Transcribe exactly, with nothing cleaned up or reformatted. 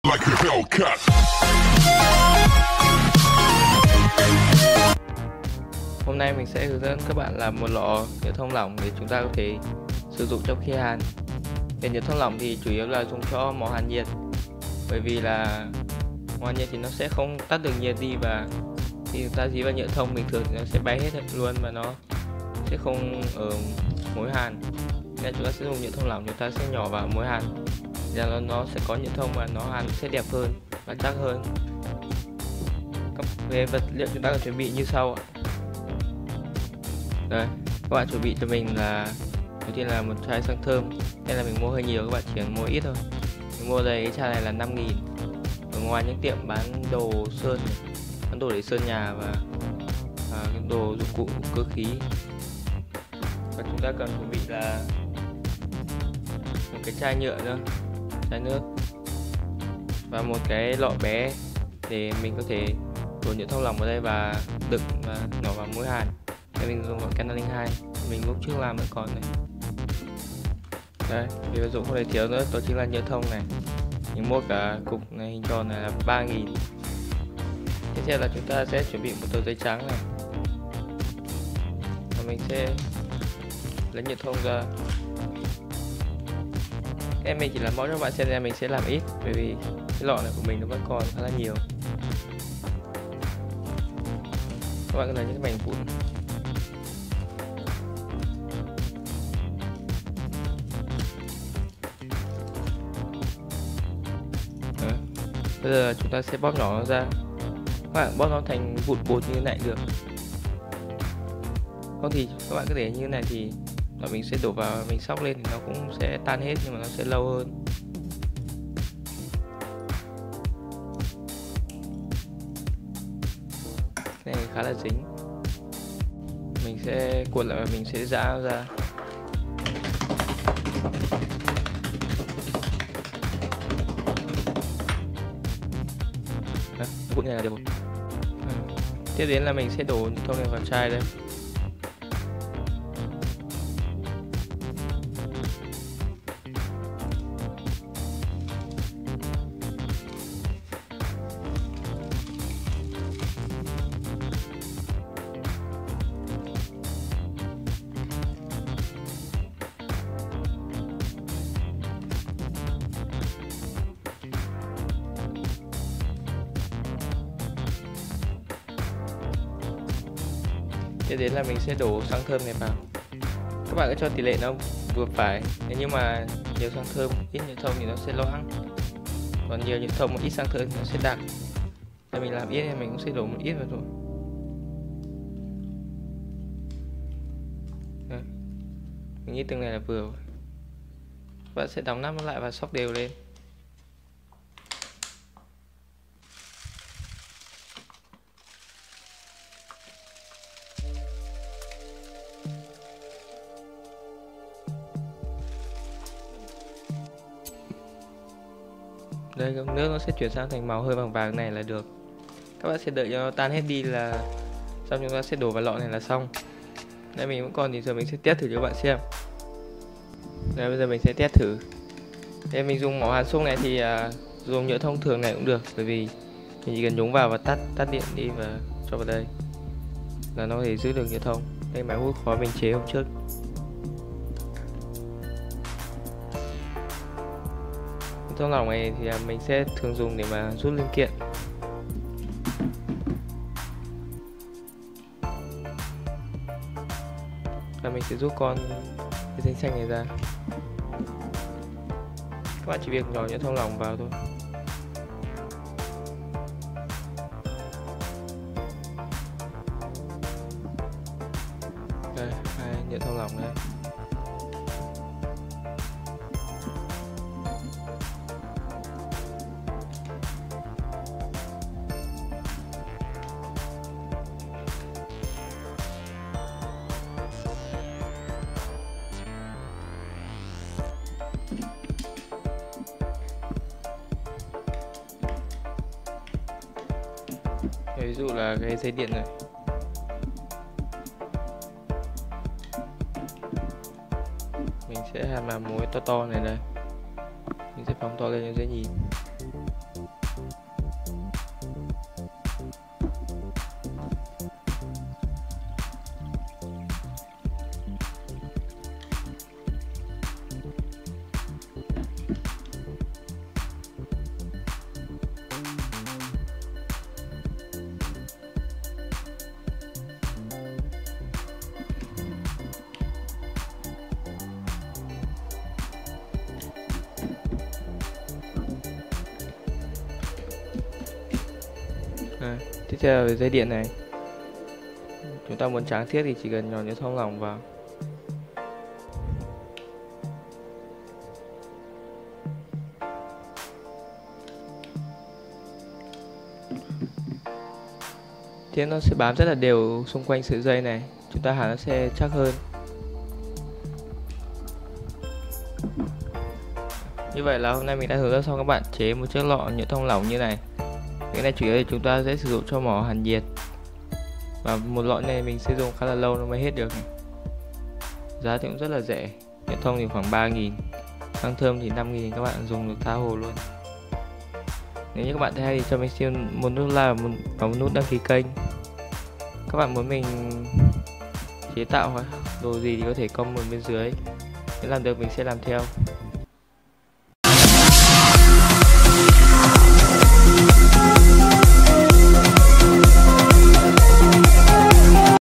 like a Hellcat. Hôm nay mình sẽ hướng dẫn các bạn làm một lọ nhựa thông lỏng để chúng ta có thể sử dụng trong khi hàn. Để nhựa thông lỏng thì chủ yếu là dùng cho mỏ hàn nhiệt, bởi vì là mỏ hàn nhiệt thì nó sẽ không tắt được nhiệt đi, và khi chúng ta dí vào nhựa thông bình thường thì nó sẽ bay hết luôn và nó sẽ không ở mối hàn. Nên chúng ta sẽ dùng nhựa thông lỏng, chúng ta sẽ nhỏ vào mối hàn, ra nó, nó sẽ có nhựa thông và nó hàn sẽ đẹp hơn và chắc hơn. Về vật liệu chúng ta cần chuẩn bị như sau ạ. Đây, các bạn chuẩn bị cho mình là đầu tiên là một chai xăng thơm. Đây là mình mua hơi nhiều, các bạn chỉ cần mua ít thôi. Mình mua đây, cái chai này là năm nghìn. Ở ngoài những tiệm bán đồ sơn, bán đồ để sơn nhà và à, cái đồ dụng cụ cơ khí. Và chúng ta cần chuẩn bị là một cái chai nhựa nữa, chai nước, và một cái lọ bé để mình có thể đổ nhựa thông lỏng vào đây và đựng và nhỏ vào mũi hàn. Đây mình dùng loại Canalin hai, mình lúc trước làm vẫn còn này. Đây, điều dụng không thể thiếu nữa đó chính là nhựa thông này. Mình mua cả cục này hình tròn này là ba nghìn. Tiếp theo là chúng ta sẽ chuẩn bị một tờ giấy trắng này, và mình sẽ lấy nhựa thông ra. Em mình chỉ làm mẫu cho bạn xem, ra mình sẽ làm ít bởi vì cái lọ này của mình nó vẫn còn khá là nhiều. Các bạn có lấy những cái mảnh vụn. Đó. Bây giờ chúng ta sẽ bóp nhỏ nó ra. Các bạn bóp nó thành vụn bột như thế này được. Không thì các bạn cứ để như thế này thì và mình sẽ đổ vào, mình xóc lên thì nó cũng sẽ tan hết, nhưng mà nó sẽ lâu hơn. Cái này khá là dính, mình sẽ cuộn lại và mình sẽ giã nó ra. Đó, cuộn như này là được. À, tiếp đến là mình sẽ đổ nhựa thông này vào chai đây. Tiếp đến là mình sẽ đổ xăng thơm này vào. Các bạn cứ cho tỷ lệ nó vừa phải. Nếu như mà nhiều xăng thơm ít nhựa thông thì nó sẽ loãng, còn nhiều nhựa thông ít xăng thơm thì nó sẽ đặc. Để mình làm ít thì mình cũng sẽ đổ một ít vào thôi. Đấy. Mình nghĩ từng này là vừa. Các bạn sẽ đóng nắp nó lại và xóc đều lên. Đây, nước nó sẽ chuyển sang thành màu hơi vàng vàng này là được. Các bạn sẽ đợi cho nó tan hết đi là xong, chúng ta sẽ đổ vào lọ này là xong. Đây mình vẫn còn thì giờ mình sẽ test thử cho các bạn xem. Đây bây giờ mình sẽ test thử. Đây mình dùng mỏ hàn xung này thì à, dùng nhựa thông thường này cũng được, bởi vì mình chỉ cần nhúng vào và tắt tắt điện đi và cho vào đây là nó có thể giữ được nhựa thông. Đây máy hút khói mình chế hôm trước. Thông lỏng này thì mình sẽ thường dùng để mà rút linh kiện. Và mình sẽ rút con cái thanh xanh này ra. Các bạn chỉ việc nhỏ nhựa thông lỏng vào thôi. Đây, hai nhựa thông lỏng đây. Ví dụ là cái dây điện này, mình sẽ hàn vào mối to to này đây, mình sẽ phóng to lên cho dễ nhìn. À, tiếp theo là về dây điện này. Chúng ta muốn tráng thiết thì chỉ cần nhỏ nhớ thông lỏng vào. Thế nó sẽ bám rất là đều xung quanh sợi dây này, chúng ta hàn nó sẽ chắc hơn. Như vậy là hôm nay mình đã hướng dẫn xong các bạn chế một chiếc lọ nhựa thông lỏng như này. Cái này chủ yếu thì chúng ta sẽ sử dụng cho mỏ hàn nhiệt. Và một lọ này mình sẽ dùng khá là lâu nó mới hết được này. Giá thì cũng rất là rẻ, nhựa thông thì khoảng ba nghìn, xăng thơm thì năm nghìn, các bạn dùng được tha hồ luôn. Nếu như các bạn thấy hay thì cho mình xin một nút like và một, và một nút đăng ký kênh. Các bạn muốn mình chế tạo đồ gì thì có thể comment bên dưới, nếu làm được mình sẽ làm theo.